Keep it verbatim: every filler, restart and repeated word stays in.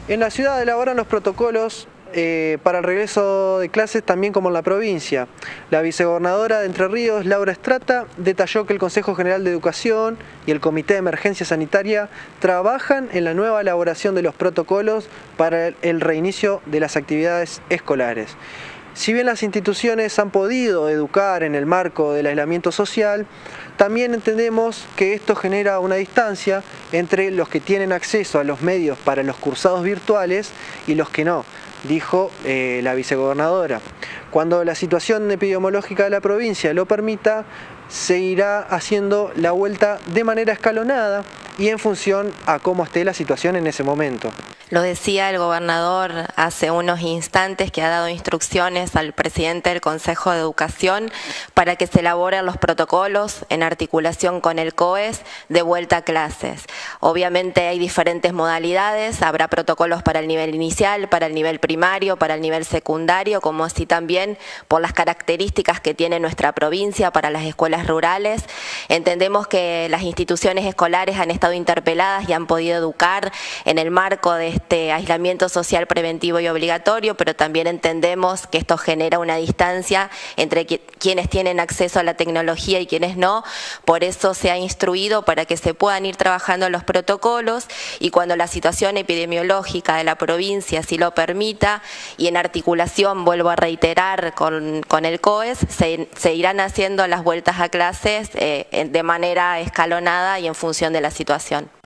En la ciudad elaboran los protocolos eh, para el regreso de clases también como en la provincia. La vicegobernadora de Entre Ríos, Laura Estrata, detalló que el Consejo General de Educación y el Comité de Emergencia Sanitaria trabajan en la nueva elaboración de los protocolos para el reinicio de las actividades escolares. Si bien las instituciones han podido educar en el marco del aislamiento social, también entendemos que esto genera una distancia entre los que tienen acceso a los medios para los cursados virtuales y los que no, dijo eh, la vicegobernadora. Cuando la situación epidemiológica de la provincia lo permita, se irá haciendo la vuelta de manera escalonada y en función a cómo esté la situación en ese momento. Lo decía el gobernador hace unos instantes, que ha dado instrucciones al presidente del Consejo de Educación para que se elaboren los protocolos en articulación con el C O E S de vuelta a clases. Obviamente hay diferentes modalidades, habrá protocolos para el nivel inicial, para el nivel primario, para el nivel secundario, como así también por las características que tiene nuestra provincia para las escuelas rurales. Entendemos que las instituciones escolares han estado interpeladas y han podido educar en el marco de este aislamiento social preventivo y obligatorio, pero también entendemos que esto genera una distancia entre quienes tienen acceso a la tecnología y quienes no. Por eso se ha instruido para que se puedan ir trabajando los protocolos y cuando la situación epidemiológica de la provincia así lo permita y en articulación, vuelvo a reiterar, con, con el C O E S, se, se irán haciendo las vueltas a clases eh, de manera escalonada y en función de la situación.